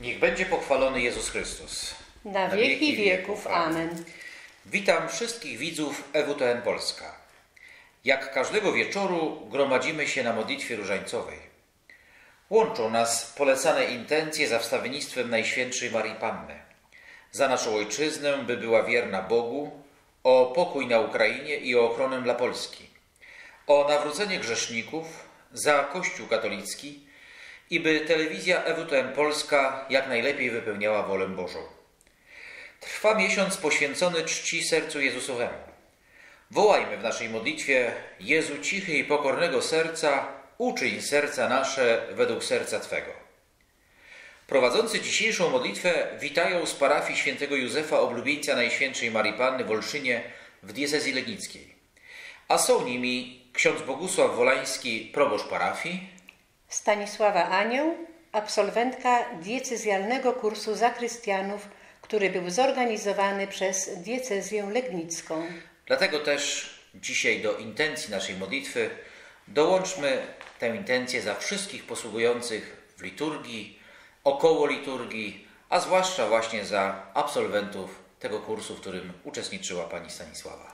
Niech będzie pochwalony Jezus Chrystus. Na wieki wieków. Amen. Witam wszystkich widzów EWTN Polska. Jak każdego wieczoru gromadzimy się na modlitwie różańcowej. Łączą nas polecane intencje za wstawiennictwem Najświętszej Maryi Panny. Za naszą ojczyznę, by była wierna Bogu, o pokój na Ukrainie i o ochronę dla Polski. O nawrócenie grzeszników, za Kościół katolicki i by telewizja EWTN Polska jak najlepiej wypełniała wolę Bożą. Trwa miesiąc poświęcony czci sercu Jezusowemu. Wołajmy w naszej modlitwie: Jezu cichy i pokornego serca, uczyń serca nasze według serca Twego. Prowadzący dzisiejszą modlitwę witają z parafii świętego Józefa Oblubieńca Najświętszej Maryi Panny w Olszynie w diecezji legnickiej. A są nimi ksiądz Bogusław Wolański, proboszcz parafii, Stanisława Anioł, absolwentka diecezjalnego kursu zakrystianów, który był zorganizowany przez diecezję legnicką. Dlatego też dzisiaj do intencji naszej modlitwy dołączmy tę intencję za wszystkich posługujących w liturgii, około liturgii, a zwłaszcza właśnie za absolwentów tego kursu, w którym uczestniczyła pani Stanisława.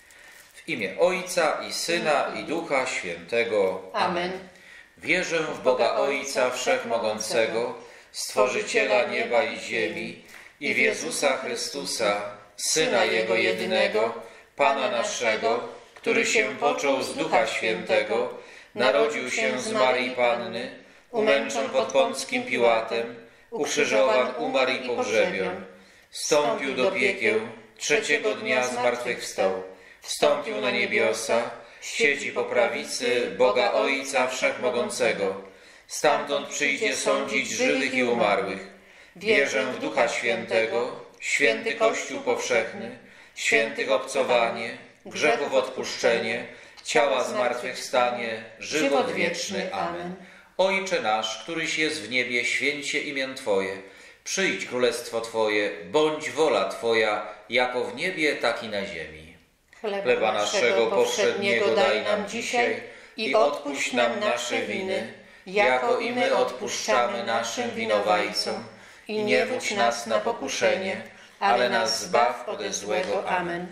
W imię Ojca i Syna i Ducha Świętego. Amen. Wierzę w Boga Ojca Wszechmogącego, Stworzyciela nieba i ziemi, i w Jezusa Chrystusa, Syna Jego jedynego, Pana naszego, który się począł z Ducha Świętego, narodził się z Maryi Panny, umęczon pod Pąckim Piłatem, ukrzyżowan, umarł i pogrzebion, wstąpił do piekieł, trzeciego dnia zmartwychwstał, wstąpił na niebiosa, siedzi po prawicy Boga Ojca Wszechmogącego, stamtąd przyjdzie sądzić żywych i umarłych. Wierzę w Ducha Świętego, święty Kościół powszechny, świętych obcowanie, grzechów odpuszczenie, ciała zmartwychwstanie, żywot wieczny. Amen. Ojcze nasz, któryś jest w niebie, święć się imię Twoje. Przyjdź królestwo Twoje, bądź wola Twoja, jako w niebie, tak i na ziemi. Chleba naszego powszedniego daj nam dzisiaj i odpuść nam nasze winy, jako i my odpuszczamy naszym winowajcom. I nie wódź nas na pokuszenie, ale nas zbaw ode złego. Amen.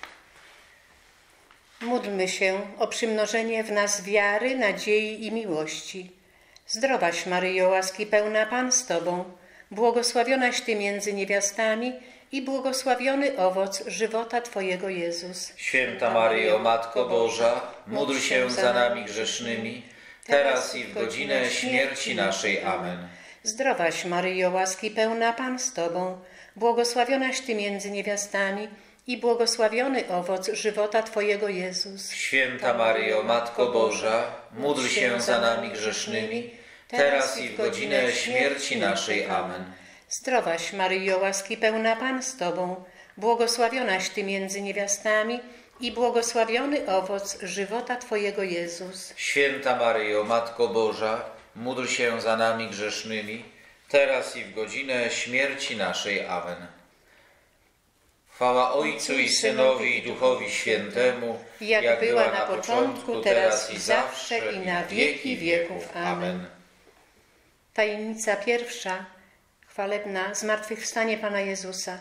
Módlmy się o przymnożenie w nas wiary, nadziei i miłości. Zdrowaś Maryjo, łaski pełna, Pan z Tobą, błogosławionaś Ty między niewiastami i błogosławiony owoc żywota Twojego Jezus. Święta Maryjo, Matko Boża, módl się za nami grzesznymi, teraz i w godzinę śmierci naszej. Amen. Zdrowaś Maryjo, łaski pełna, Pan z Tobą, błogosławionaś Ty między niewiastami i błogosławiony owoc żywota Twojego Jezus. Święta Maryjo, Matko Boża, módl się za nami grzesznymi, teraz i w godzinę śmierci naszej. Amen. Zdrowaś Maryjo, łaski pełna, Pan z Tobą, błogosławionaś Ty między niewiastami i błogosławiony owoc żywota Twojego Jezus. Święta Maryjo, Matko Boża, módl się za nami grzesznymi, teraz i w godzinę śmierci naszej. Amen. Chwała Ojcu i Synowi i Duchowi Świętemu, jak była na początku, teraz i zawsze, i na wieki wieków. Amen. Tajemnica pierwsza, chwalebna, zmartwychwstanie Pana Jezusa.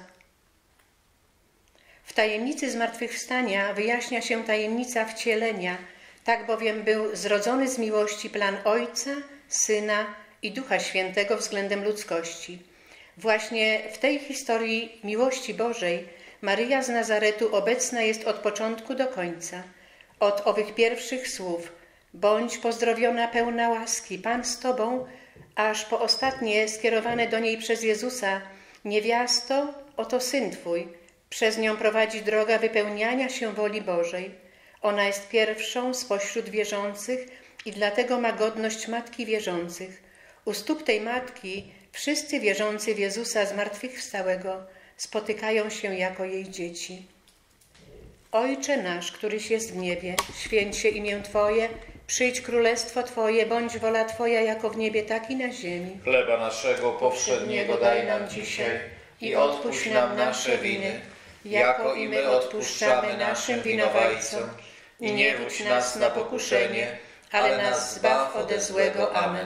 W tajemnicy zmartwychwstania wyjaśnia się tajemnica wcielenia, tak bowiem był zrodzony z miłości plan Ojca, Syna i Ducha Świętego względem ludzkości. Właśnie w tej historii miłości Bożej Maryja z Nazaretu obecna jest od początku do końca. Od owych pierwszych słów: bądź pozdrowiona pełna łaski, Pan z Tobą, aż po ostatnie skierowane do niej przez Jezusa: niewiasto, oto Syn Twój. Przez nią prowadzi droga wypełniania się woli Bożej. Ona jest pierwszą spośród wierzących i dlatego ma godność Matki wierzących. U stóp tej Matki wszyscy wierzący w Jezusa zmartwychwstałego spotykają się jako jej dzieci. Ojcze nasz, któryś jest w niebie, święć się imię Twoje, przyjdź królestwo Twoje, bądź wola Twoja jako w niebie, tak i na ziemi. Chleba naszego powszedniego daj nam dzisiaj i odpuść nam nasze winy, jako i my odpuszczamy naszym winowajcom. I nie wódź nas na pokuszenie, ale nas zbaw ode złego. Amen.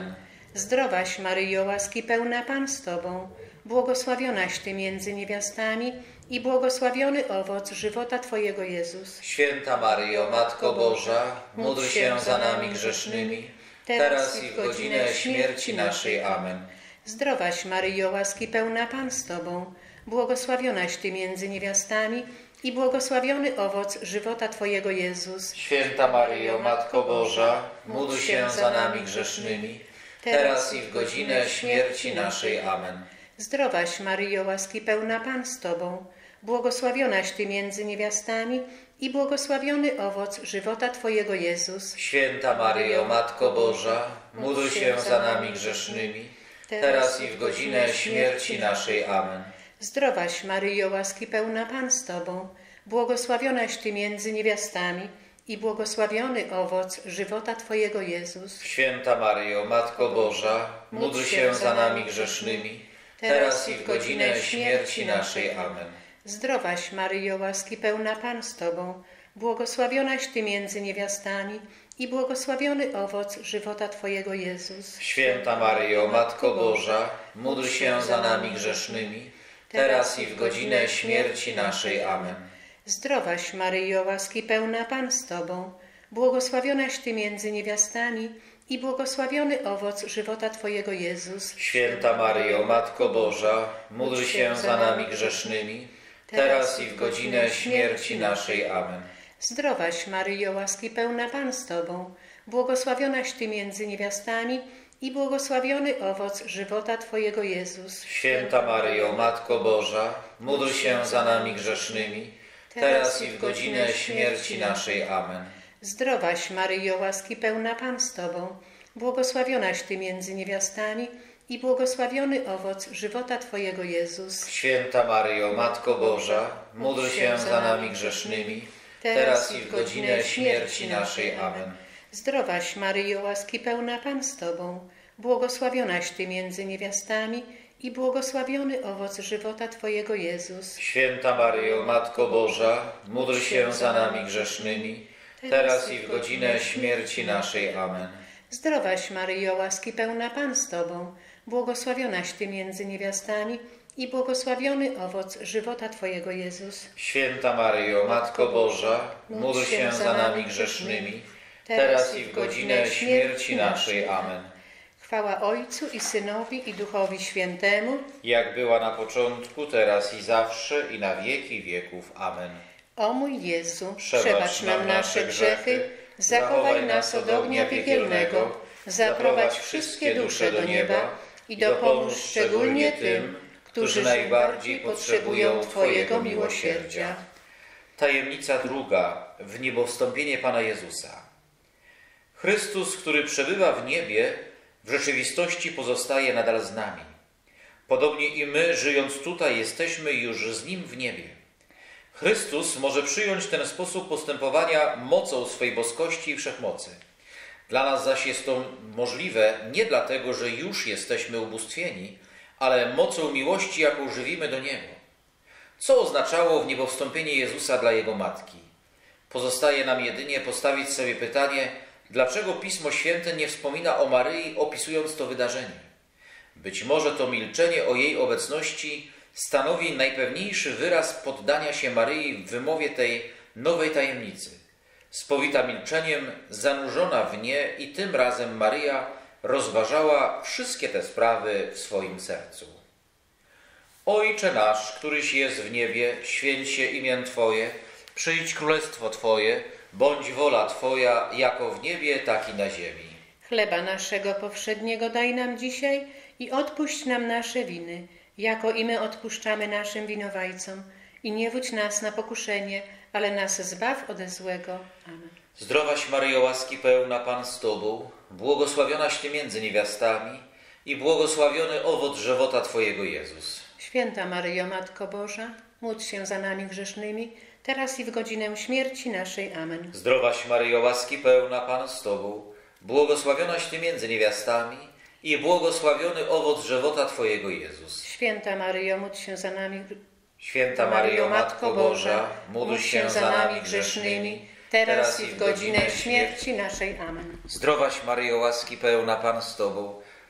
Zdrowaś Maryjo, łaski pełna Pan z Tobą, błogosławionaś Ty między niewiastami i błogosławiony owoc żywota Twojego Jezus. Święta Maryjo, Matko Boża, módl się za nami grzesznymi, teraz i w godzinę śmierci naszej. Amen. Zdrowaś Maryjo, łaski pełna Pan z Tobą, błogosławionaś Ty między niewiastami i błogosławiony owoc żywota Twojego Jezus. Święta Maryjo, Matko Boża, módl się za nami grzesznymi, teraz i w godzinę śmierci naszej. Amen. Zdrowaś Maryjo, łaski pełna Pan z Tobą, błogosławionaś Ty między niewiastami i błogosławiony owoc żywota Twojego Jezus. Święta Maryjo, Matko Boża, módl się za nami grzesznymi, teraz i w godzinę śmierci naszej. Amen. Zdrowaś Maryjo, łaski pełna Pan z Tobą, błogosławionaś Ty między niewiastami i błogosławiony owoc żywota Twojego Jezus. Święta Maryjo, Matko Boża, módl się za nami grzesznymi, teraz i w godzinę śmierci naszej. Amen. Zdrowaś Maryjo, łaski pełna Pan z Tobą, błogosławionaś Ty między niewiastami i błogosławiony owoc żywota Twojego Jezus. Święta Maryjo, Matko Boża, módl się za nami grzesznymi, teraz i w godzinę śmierci naszej. Amen. Zdrowaś Maryjo, łaski pełna Pan z Tobą, błogosławionaś Ty między niewiastami i błogosławiony owoc żywota Twojego Jezus. Święta Maryjo, Matko Boża, módl się za nami grzesznymi, teraz i w godzinę śmierci naszej. Amen. Zdrowaś Maryjo, łaski pełna Pan z Tobą, błogosławionaś Ty między niewiastami i błogosławiony owoc żywota Twojego Jezus. Święta Maryjo, Matko Boża, módl się za nami grzesznymi, teraz i w godzinę śmierci naszej. Amen. Zdrowaś Maryjo, łaski pełna Pan z Tobą, błogosławionaś Ty między niewiastami i błogosławiony owoc żywota Twojego Jezus. Święta Maryjo, Matko Boża, módl się za nami grzesznymi, teraz i w godzinę śmierci naszej. Amen. Zdrowaś Maryjo, łaski pełna Pan z Tobą, błogosławionaś Ty między niewiastami i błogosławiony owoc żywota Twojego Jezus. Święta Maryjo, Matko Boża, módl się za nami grzesznymi, teraz i w godzinę śmierci naszej. Amen. Zdrowaś Maryjo, łaski pełna Pan z Tobą, błogosławionaś Ty między niewiastami i błogosławiony owoc żywota Twojego Jezus. Święta Maryjo, Matko Boża, módl się za nami grzesznymi, teraz i w godzinę śmierci naszej. Amen. Chwała Ojcu i Synowi i Duchowi Świętemu, jak była na początku, teraz i zawsze, i na wieki wieków. Amen. O mój Jezu, przebacz nam nasze grzechy, zachowaj nas od ognia piekielnego, zaprowadź wszystkie dusze do nieba i dopomóż szczególnie tym, którzy najbardziej potrzebują Twojego miłosierdzia. Tajemnica druga. Wniebowstąpienie Pana Jezusa. Chrystus, który przebywa w niebie, w rzeczywistości pozostaje nadal z nami. Podobnie i my, żyjąc tutaj, jesteśmy już z Nim w niebie. Chrystus może przyjąć ten sposób postępowania mocą swej boskości i wszechmocy. Dla nas zaś jest to możliwe nie dlatego, że już jesteśmy ubóstwieni, ale mocą miłości, jaką żywimy do Niego. Co oznaczało wniebowstąpienie Jezusa dla Jego Matki? Pozostaje nam jedynie postawić sobie pytanie, dlaczego Pismo Święte nie wspomina o Maryi, opisując to wydarzenie. Być może to milczenie o jej obecności stanowi najpewniejszy wyraz poddania się Maryi w wymowie tej nowej tajemnicy. Spowita milczeniem, zanurzona w nie i tym razem Maryja rozważała wszystkie te sprawy w swoim sercu. Ojcze nasz, któryś jest w niebie, święć się imię Twoje, przyjdź królestwo Twoje, bądź wola Twoja, jako w niebie, tak i na ziemi. Chleba naszego powszedniego daj nam dzisiaj i odpuść nam nasze winy, jako i my odpuszczamy naszym winowajcom. I nie wódź nas na pokuszenie, ale nas zbaw ode złego. Amen. Zdrowaś Maryjo, łaski pełna, Pan z Tobą, błogosławionaś Ty między niewiastami i błogosławiony owoc żywota Twojego Jezus. Święta Maryjo, Matko Boża, módl się za nami grzesznymi, teraz i w godzinę śmierci naszej. Amen. Zdrowaś Maryjo, łaski pełna, Pan z Tobą, błogosławionaś Ty między niewiastami i błogosławiony owoc żywota Twojego Jezus. Święta Maryjo, módl się za nami. Święta Maryjo, Matko Boża, módl się za nami grzesznymi, teraz i w godzinę śmierci naszej. Amen. Zdrowaś Maryjo, łaski pełna, Pan z Tobą,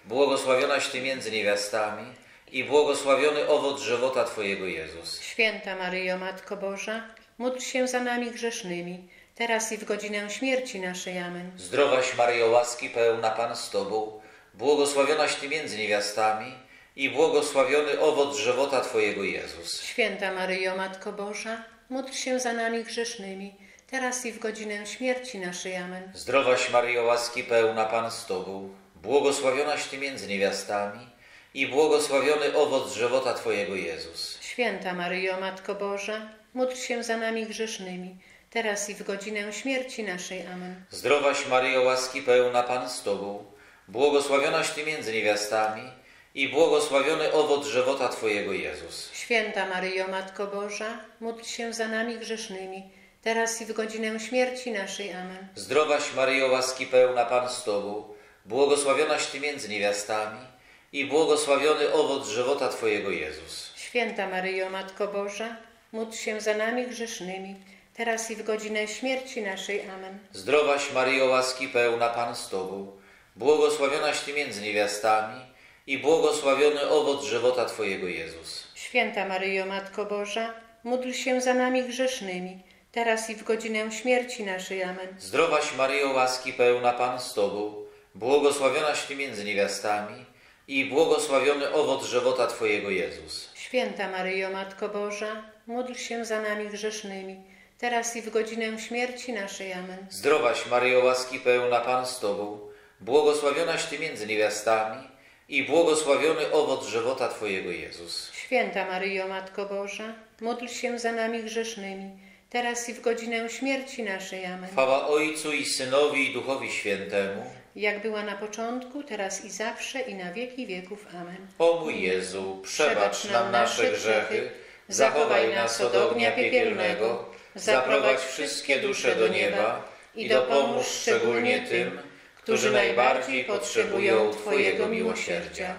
błogosławionaś Ty między niewiastami i błogosławiony owoc żywota Twojego, Jezus. Święta Maryjo, Matko Boża, módl się za nami grzesznymi, teraz i w godzinę śmierci naszej. Amen. Zdrowaś Maryjo, łaski pełna, Pan z Tobą, błogosławionaś Ty między niewiastami i błogosławiony owoc żywota Twojego, Jezus. Święta Maryjo, Matko Boża, módl się za nami grzesznymi, teraz i w godzinę śmierci naszej. Amen. Zdrowaś Maryjo, łaski pełna, Pan z Tobą, błogosławionaś Ty między niewiastami i błogosławiony owoc żywota Twojego, Jezus. Święta Maryjo, Matko Boża, módl się za nami grzesznymi, teraz i w godzinę śmierci naszej. Amen. Zdrowaś Maryjo, łaski pełna, Pan z Tobą, błogosławionaś Ty między niewiastami i błogosławiony owoc żywota Twojego, Jezus. Święta Maryjo, Matko Boża, módl się za nami grzesznymi, teraz i w godzinę śmierci naszej. Amen. Zdrowaś Maryjo, łaski pełna, Pan z Tobą, błogosławionaś Ty między niewiastami i błogosławiony owoc żywota Twojego, Jezus. Święta Maryjo, Matko Boża, módl się za nami grzesznymi, teraz i w godzinę śmierci naszej. Amen. Zdrowaś Maryjo, łaski pełna, Pan z Tobą, błogosławionaś Ty między niewiastami i błogosławiony owoc żywota Twojego, Jezus. Święta Maryjo, Matko Boża, módl się za nami grzesznymi, teraz i w godzinę śmierci naszej. Amen. Zdrowaś Maryjo, łaski pełna, Pan z Tobą, błogosławionaś Ty między niewiastami i błogosławiony owoc żywota Twojego, Jezus. Święta Maryjo, Matko Boża, módl się za nami grzesznymi, teraz i w godzinę śmierci naszej. Amen. Zdrowaś Maryjo, łaski pełna, Pan z Tobą, błogosławionaś Ty między niewiastami i błogosławiony owoc żywota Twojego, Jezus. Święta Maryjo, Matko Boża, módl się za nami grzesznymi, teraz i w godzinę śmierci naszej. Amen. Chwała Ojcu i Synowi i Duchowi Świętemu, Jak była na początku, teraz i zawsze, i na wieki wieków. Amen. o mój Jezu, przebacz nam nasze grzechy, zachowaj nas od ognia piekielnego, zaprowadź wszystkie dusze do nieba i dopomóż szczególnie tym, którzy najbardziej potrzebują Twojego miłosierdzia.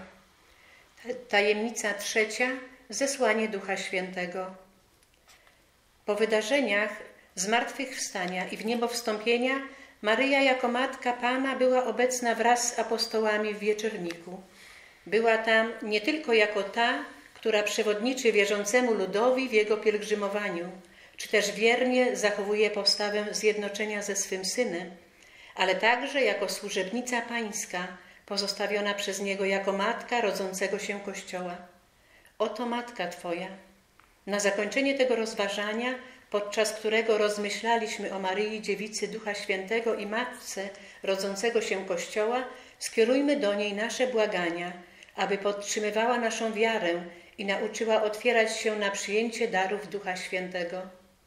Tajemnica trzecia. Zesłanie Ducha Świętego. Po wydarzeniach zmartwychwstania i w niebo wstąpienia Maryja jako Matka Pana była obecna wraz z apostołami w wieczorniku. Była tam nie tylko jako ta, która przewodniczy wierzącemu ludowi w jego pielgrzymowaniu, czy też wiernie zachowuje postawę zjednoczenia ze swym Synem, ale także jako służebnica Pańska, pozostawiona przez Niego jako Matka rodzącego się Kościoła. Oto Matka Twoja. Na zakończenie tego rozważania, podczas którego rozmyślaliśmy o Maryi, Dziewicy Ducha Świętego i Matce rodzącego się Kościoła, skierujmy do niej nasze błagania, aby podtrzymywała naszą wiarę i nauczyła otwierać się na przyjęcie darów Ducha Świętego.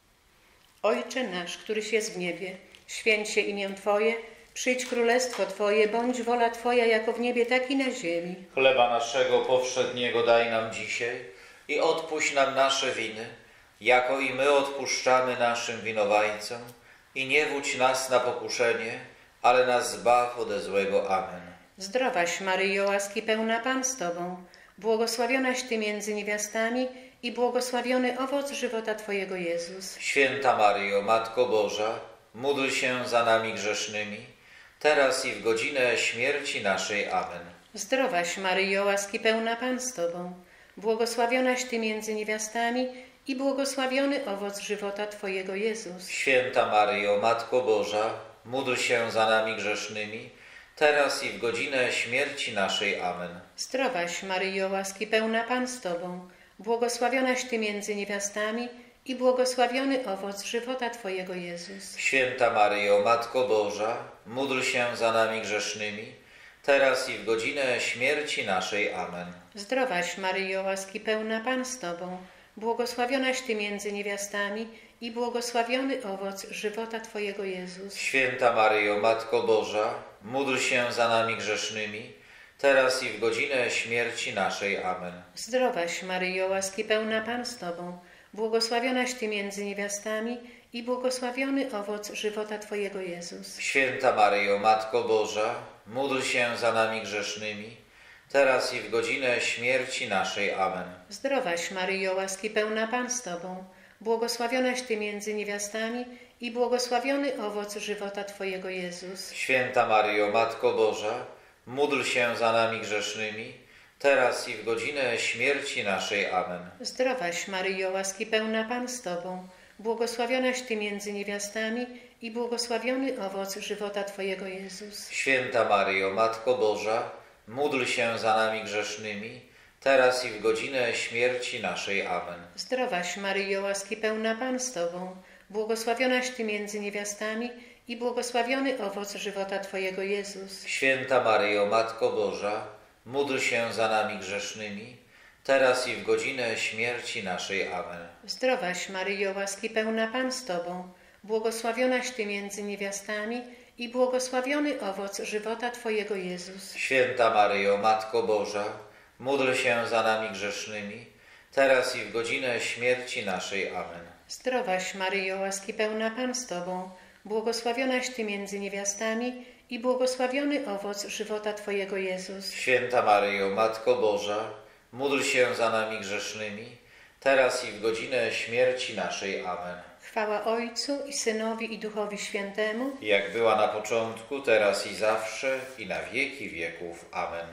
Ojcze nasz, któryś jest w niebie, święć się imię Twoje, przyjdź królestwo Twoje, bądź wola Twoja jako w niebie, tak i na ziemi. Chleba naszego powszedniego daj nam dzisiaj i odpuść nam nasze winy, jako i my odpuszczamy naszym winowajcom. I nie wódź nas na pokuszenie, ale nas zbaw ode złego. Amen. Zdrowaś Maryjo, łaski pełna, Pan z Tobą, błogosławionaś Ty między niewiastami i błogosławiony owoc żywota Twojego, Jezus. Święta Maryjo, Matko Boża, módl się za nami grzesznymi, teraz i w godzinę śmierci naszej. Amen. Zdrowaś Maryjo, łaski pełna, Pan z Tobą, błogosławionaś Ty między niewiastami i błogosławiony owoc żywota Twojego, Jezus. Święta Maryjo, Matko Boża, módl się za nami grzesznymi, teraz i w godzinę śmierci naszej. Amen. Zdrowaś Maryjo, łaski pełna, Pan z Tobą, błogosławionaś Ty między niewiastami i błogosławiony owoc żywota Twojego, Jezus. Święta Maryjo, Matko Boża, módl się za nami grzesznymi, teraz i w godzinę śmierci naszej. Amen. Zdrowaś Maryjo, łaski pełna, Pan z Tobą, błogosławionaś Ty między niewiastami i błogosławiony owoc żywota Twojego, Jezus. Święta Maryjo, Matko Boża, módl się za nami grzesznymi, teraz i w godzinę śmierci naszej. Amen. Zdrowaś Maryjo, łaski pełna, Pan z Tobą, błogosławionaś Ty między niewiastami i błogosławiony owoc żywota Twojego, Jezus. Święta Maryjo, Matko Boża, módl się za nami grzesznymi, teraz i w godzinę śmierci naszej. Amen. Zdrowaś Maryjo, łaski pełna, Pan z Tobą, błogosławionaś Ty między niewiastami i błogosławiony owoc żywota Twojego, Jezus. Święta Maryjo, Matko Boża, módl się za nami grzesznymi, teraz i w godzinę śmierci naszej. Amen. Zdrowaś Maryjo, łaski pełna Pan z Tobą, błogosławionaś Ty między niewiastami i błogosławiony owoc żywota Twojego Jezus. Święta Maryjo, Matko Boża, módl się za nami grzesznymi, teraz i w godzinę śmierci naszej. Amen. Zdrowaś Maryjo, łaski pełna Pan z Tobą, błogosławionaś Ty między niewiastami i błogosławiony owoc żywota Twojego Jezus. Święta Maryjo, Matko Boża, módl się za nami grzesznymi, teraz i w godzinę śmierci naszej. Amen. Zdrowaś Maryjo, łaski pełna Pan z Tobą, błogosławionaś Ty między niewiastami i błogosławiony owoc żywota Twojego Jezus. Święta Maryjo, Matko Boża, módl się za nami grzesznymi, teraz i w godzinę śmierci naszej. Amen. Zdrowaś Maryjo, łaski pełna Pan z Tobą, błogosławionaś Ty między niewiastami i błogosławiony owoc żywota Twojego Jezus. Święta Maryjo, Matko Boża, módl się za nami grzesznymi, teraz i w godzinę śmierci naszej. Amen. Chwała Ojcu i Synowi i Duchowi Świętemu, Jak była na początku, teraz i zawsze, i na wieki wieków. Amen.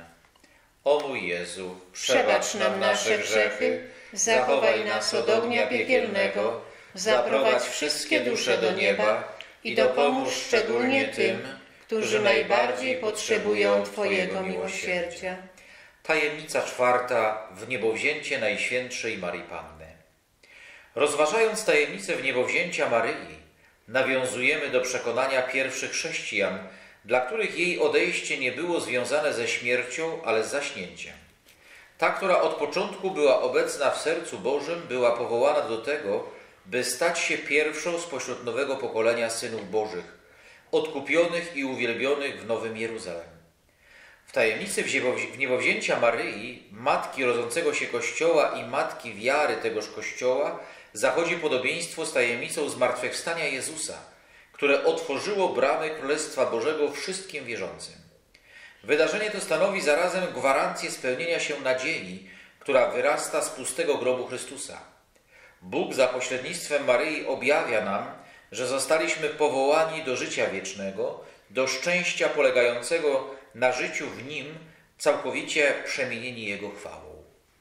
O mój Jezu, przebacz nam nasze grzechy, zachowaj nas od ognia piekielnego, zaprowadź wszystkie dusze do nieba i dopomóż szczególnie tym, którzy najbardziej potrzebują Twojego miłosierdzia. Tajemnica czwarta, wniebowzięcie Najświętszej Maryi Panny. Rozważając tajemnicę wniebowzięcia Maryi, nawiązujemy do przekonania pierwszych chrześcijan, dla których jej odejście nie było związane ze śmiercią, ale z zaśnięciem. Ta, która od początku była obecna w sercu Bożym, była powołana do tego, by stać się pierwszą spośród nowego pokolenia synów Bożych, odkupionych i uwielbionych w Nowym Jeruzalem. W tajemnicy wniebowzięcia Maryi, matki rodzącego się Kościoła i matki wiary tegoż Kościoła, zachodzi podobieństwo z tajemnicą zmartwychwstania Jezusa, które otworzyło bramy Królestwa Bożego wszystkim wierzącym. Wydarzenie to stanowi zarazem gwarancję spełnienia się nadziei, która wyrasta z pustego grobu Chrystusa. Bóg za pośrednictwem Maryi objawia nam, że zostaliśmy powołani do życia wiecznego, do szczęścia polegającego na życiu w Nim, całkowicie przemienieni Jego chwałą.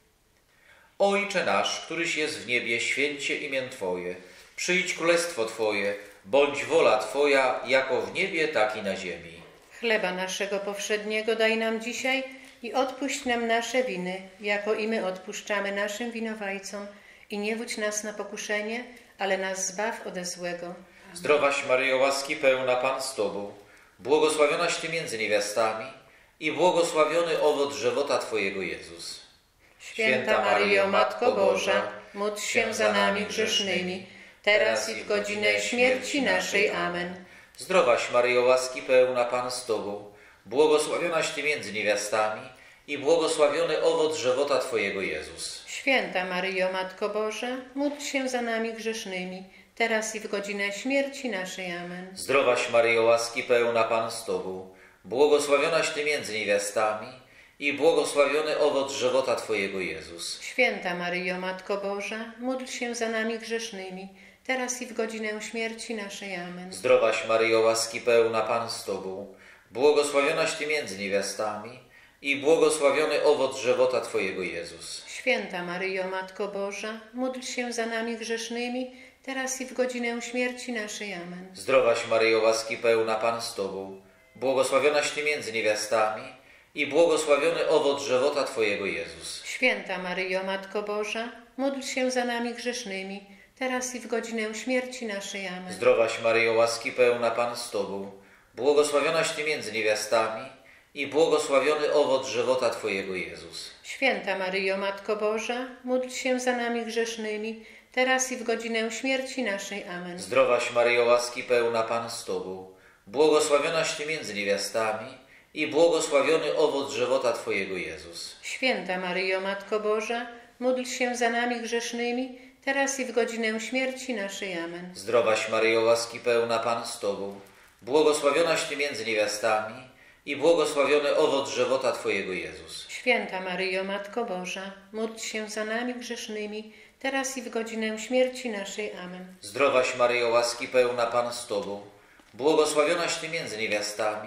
Ojcze nasz, któryś jest w niebie, święć się imię Twoje, przyjdź królestwo Twoje, bądź wola Twoja, jako w niebie, tak i na ziemi. Chleba naszego powszedniego daj nam dzisiaj i odpuść nam nasze winy, jako i my odpuszczamy naszym winowajcom. I nie wódź nas na pokuszenie, ale nas zbaw ode złego. Zdrowaś Maryjo, łaski pełna, Pan z Tobą, błogosławionaś Ty między niewiastami i błogosławiony owoc żywota Twojego Jezus. Święta Maryjo, Matko Boża, módl się za nami grzesznymi, teraz i w godzinę śmierci naszej. Amen. Zdrowaś Maryjo, łaski pełna, Pan z Tobą, błogosławionaś Ty między niewiastami i błogosławiony owoc żywota Twojego Jezus. Święta Maryjo, Matko Boża, módl się za nami grzesznymi, teraz i w godzinę śmierci naszej. Amen. Zdrowaś Maryjo, łaski pełna, Pan z Tobą, błogosławionaś Ty między niewiastami i błogosławiony owoc żywota Twojego Jezus. Święta Maryjo, Matko Boża, módl się za nami grzesznymi, teraz i w godzinę śmierci naszej. Amen. Zdrowaś Maryjo, łaski pełna, Pan z Tobą, błogosławionaś Ty między niewiastami i błogosławiony owoc żywota Twojego Jezus. Święta Maryjo, Matko Boża, módl się za nami grzesznymi, teraz i w godzinę śmierci naszej. Amen. Zdrowaś Maryjo, łaski pełna, Pan z Tobą, błogosławionaś Ty między niewiastami i błogosławiony owoc żywota Twojego Jezus. Święta Maryjo, Matko Boża, módl się za nami grzesznymi, teraz i w godzinę śmierci naszej. Amen. Zdrowaś Maryjo, łaski pełna, Pan z Tobą, błogosławionaś Ty między niewiastami i błogosławiony owoc żywota Twojego Jezus. Święta Maryjo, Matko Boża, módl się za nami grzesznymi, teraz i w godzinę śmierci naszej. Amen. Zdrowaś Maryjo, łaski pełna, Pan z Tobą, błogosławionaś Ty między niewiastami i błogosławiony owoc żywota Twojego Jezus. Święta Maryjo, Matko Boża, módl się za nami grzesznymi, teraz i w godzinę śmierci naszej. Amen. Zdrowaś Maryjo, łaski pełna, Pan z Tobą, błogosławionaś Ty między niewiastami i błogosławiony owoc żywota Twojego Jezus. Święta Maryjo, Matko Boża, módl się za nami grzesznymi, teraz i w godzinę śmierci naszej. Amen. Zdrowaś Maryjo, łaski pełna, Pan z Tobą, błogosławionaś Ty między niewiastami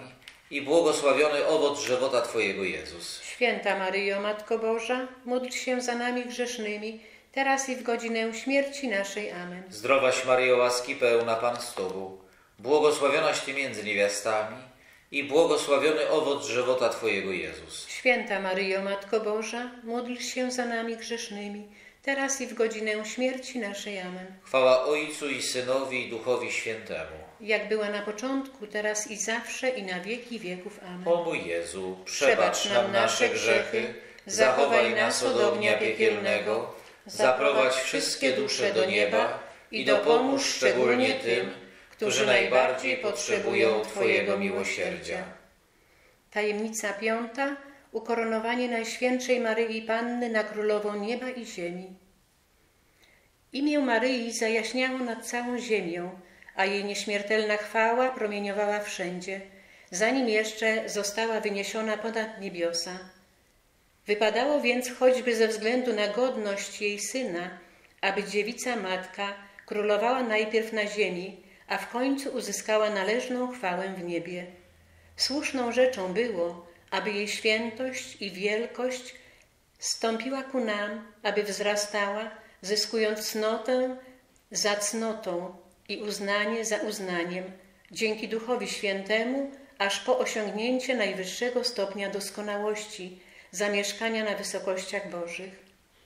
i błogosławiony owoc żywota Twojego, Jezus. Święta Maryjo, Matko Boża, módl się za nami grzesznymi, teraz i w godzinę śmierci naszej. Amen. Zdrowaś Maryjo, łaski pełna, Pan z Tobą, błogosławionaś Ty między niewiastami i błogosławiony owoc żywota Twojego, Jezus. Święta Maryjo, Matko Boża, módl się za nami grzesznymi, teraz i w godzinę śmierci naszej. Amen. Chwała Ojcu i Synowi i Duchowi Świętemu. Jak była na początku, teraz i zawsze, i na wieki wieków. Amen. O mój Jezu, przebacz nam nasze grzechy, zachowaj nas od ognia piekielnego, zaprowadź wszystkie dusze do nieba i dopomóż szczególnie tym, którzy najbardziej potrzebują Twojego miłosierdzia. Tajemnica piąta. Ukoronowanie Najświętszej Maryi Panny na Królową Nieba i Ziemi. Imię Maryi zajaśniało nad całą ziemią, a jej nieśmiertelna chwała promieniowała wszędzie, zanim jeszcze została wyniesiona ponad niebiosa. Wypadało więc choćby ze względu na godność jej Syna, aby dziewica matka królowała najpierw na ziemi, a w końcu uzyskała należną chwałę w niebie. Słuszną rzeczą było, aby jej świętość i wielkość zstąpiła ku nam, aby wzrastała, zyskując cnotę za cnotą i uznanie za uznaniem, dzięki Duchowi Świętemu, aż po osiągnięcie najwyższego stopnia doskonałości, zamieszkania na wysokościach bożych.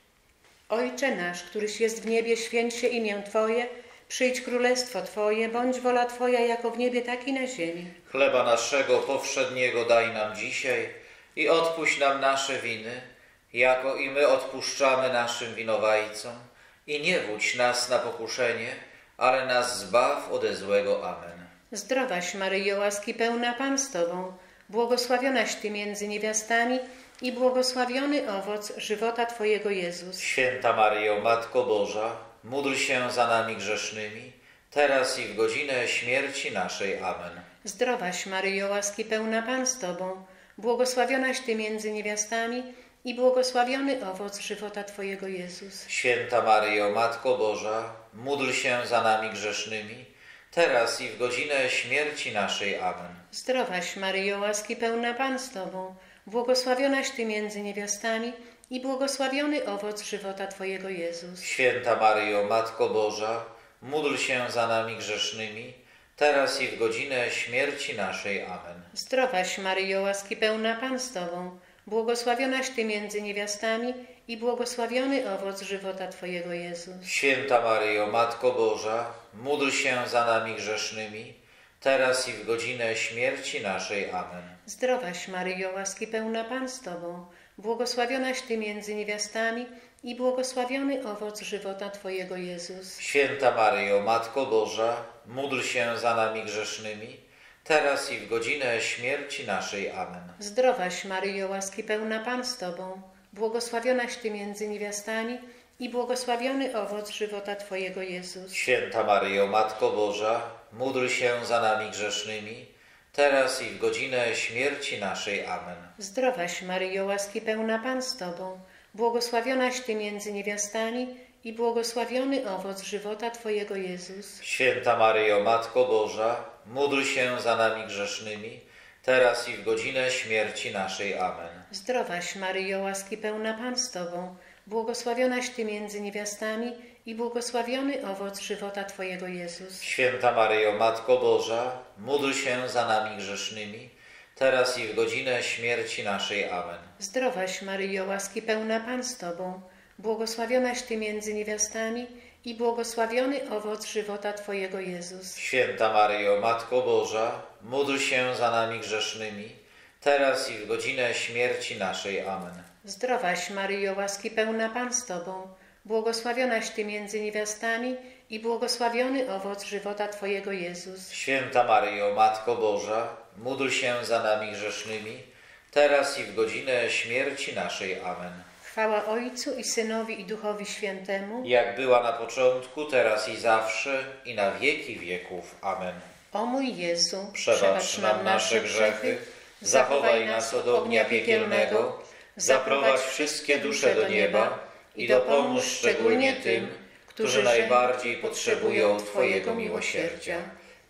Ojcze nasz, któryś jest w niebie, święć się imię Twoje, przyjdź królestwo Twoje, bądź wola Twoja jako w niebie, tak i na ziemi. Chleba naszego powszedniego daj nam dzisiaj i odpuść nam nasze winy, jako i my odpuszczamy naszym winowajcom. I nie wódź nas na pokuszenie, ale nas zbaw ode złego. Amen. Zdrowaś Maryjo, łaski pełna, Pan z Tobą, błogosławionaś Ty między niewiastami i błogosławiony owoc żywota Twojego, Jezus. Święta Maryjo, Matko Boża, módl się za nami grzesznymi, teraz i w godzinę śmierci naszej. Amen. Zdrowaś Maryjo, łaski pełna, Pan z Tobą, błogosławionaś Ty między niewiastami i błogosławiony owoc żywota Twojego, Jezus. Święta Maryjo, Matko Boża, módl się za nami grzesznymi, teraz i w godzinę śmierci naszej. Amen. Zdrowaś Maryjo, łaski pełna, Pan z Tobą, błogosławionaś Ty między niewiastami i błogosławiony owoc żywota Twojego, Jezus. Święta Maryjo, Matko Boża, módl się za nami grzesznymi, teraz i w godzinę śmierci naszej. Amen. Zdrowaś Maryjo, łaski pełna, Pan z Tobą, błogosławionaś Ty między niewiastami i błogosławiony owoc żywota Twojego, Jezus. Święta Maryjo, Matko Boża, módl się za nami grzesznymi, teraz i w godzinę śmierci naszej. Amen. Zdrowaś Maryjo, łaski pełna, Pan z Tobą, błogosławionaś Ty między niewiastami i błogosławiony owoc żywota Twojego, Jezus. Święta Maryjo, Matko Boża, módl się za nami grzesznymi, teraz i w godzinę śmierci naszej. Amen. Zdrowaś Maryjo, łaski pełna, Pan z Tobą, błogosławionaś Ty między niewiastami i błogosławiony owoc żywota Twojego, Jezus. Święta Maryjo, Matko Boża, módl się za nami grzesznymi, teraz i w godzinę śmierci naszej. Amen. Zdrowaś Maryjo, łaski pełna, Pan z Tobą, błogosławionaś Ty między niewiastami i błogosławiony owoc żywota Twojego, Jezus. Święta Maryjo, Matko Boża, módl się za nami grzesznymi, teraz i w godzinę śmierci naszej. Amen. Zdrowaś Maryjo, łaski pełna, Pan z Tobą, błogosławionaś Ty między niewiastami i błogosławiony owoc żywota Twojego, Jezus. Święta Maryjo, Matko Boża, módl się za nami grzesznymi, teraz i w godzinę śmierci naszej. Amen. Zdrowaś Maryjo, łaski pełna, Pan z Tobą, błogosławionaś Ty między niewiastami i błogosławiony owoc żywota Twojego, Jezus. Święta Maryjo, Matko Boża, módl się za nami grzesznymi, teraz i w godzinę śmierci naszej. Amen. Zdrowaś Maryjo, łaski pełna, Pan z Tobą, błogosławionaś Ty między niewiastami i błogosławiony owoc żywota Twojego, Jezus. Święta Maryjo, Matko Boża, módl się za nami grzesznymi, teraz i w godzinę śmierci naszej. Amen. Chwała Ojcu i Synowi i Duchowi Świętemu, Jak była na początku, teraz i zawsze, i na wieki wieków. Amen. o mój Jezu, Przebacz nam nasze grzechy, zachowaj nas od ognia piekielnego, zaprowadź wszystkie dusze do nieba i dopomóż szczególnie tym, którzy najbardziej potrzebują Twojego miłosierdzia.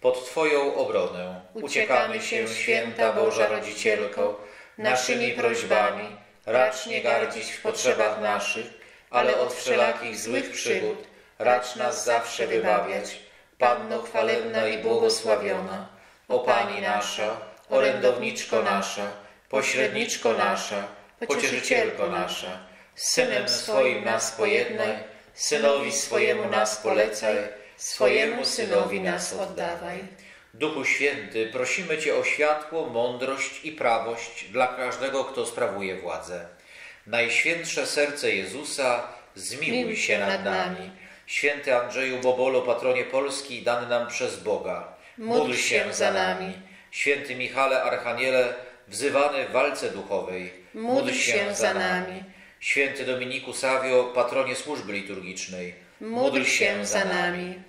pod Twoją obronę. Uciekamy się, święta Boża Rodzicielko, naszymi prośbami, racz nie gardzić w potrzebach naszych, ale od wszelakich złych przygód racz nas zawsze wybawiać. Panno chwalebna i błogosławiona, o Pani nasza, orędowniczko nasza, pośredniczko nasza, pocieszycielko nasza, z Synem swoim nas pojednaj, Synowi swojemu nas polecaj, swojemu Synowi nas oddawaj. Duchu Święty, prosimy Cię o światło, mądrość i prawość dla każdego, kto sprawuje władzę. Najświętsze serce Jezusa, zmiłuj się nad nami. Święty Andrzeju Bobolo, patronie Polski, dany nam przez Boga, módl się za nami. Święty Michale Archaniele, wzywany w walce duchowej, módl się za nami. Święty Dominiku Savio, patronie służby liturgicznej, módl się za nami.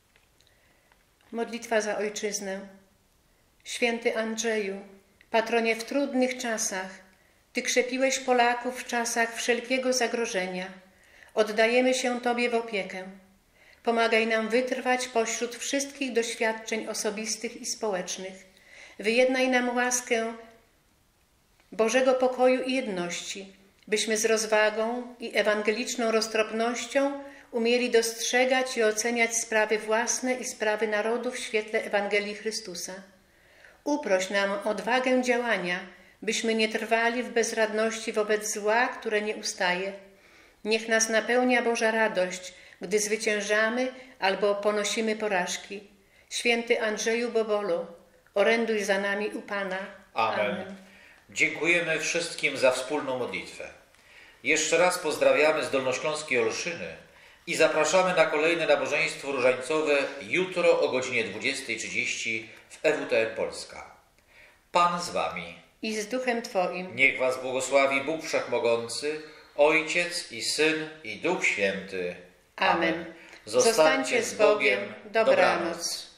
Modlitwa za Ojczyznę. Święty Andrzeju, patronie w trudnych czasach, Ty krzepiłeś Polaków w czasach wszelkiego zagrożenia. Oddajemy się Tobie w opiekę. Pomagaj nam wytrwać pośród wszystkich doświadczeń osobistych i społecznych. Wyjednaj nam łaskę Bożego pokoju i jedności, byśmy z rozwagą i ewangeliczną roztropnością umieli dostrzegać i oceniać sprawy własne i sprawy narodu w świetle Ewangelii Chrystusa. Uproś nam odwagę działania, byśmy nie trwali w bezradności wobec zła, które nie ustaje. Niech nas napełnia Boża radość, gdy zwyciężamy albo ponosimy porażki. Święty Andrzeju Bobolo, oręduj za nami u Pana. Amen. Dziękujemy wszystkim za wspólną modlitwę. Jeszcze raz pozdrawiamy z Dolnośląskiej Olszyny i zapraszamy na kolejne nabożeństwo różańcowe jutro o godzinie 20:30 w EWTN Polska. Pan z Wami. I z Duchem Twoim. Niech Was błogosławi Bóg Wszechmogący, Ojciec i Syn i Duch Święty. Amen. Zostańcie z Bogiem. Dobranoc.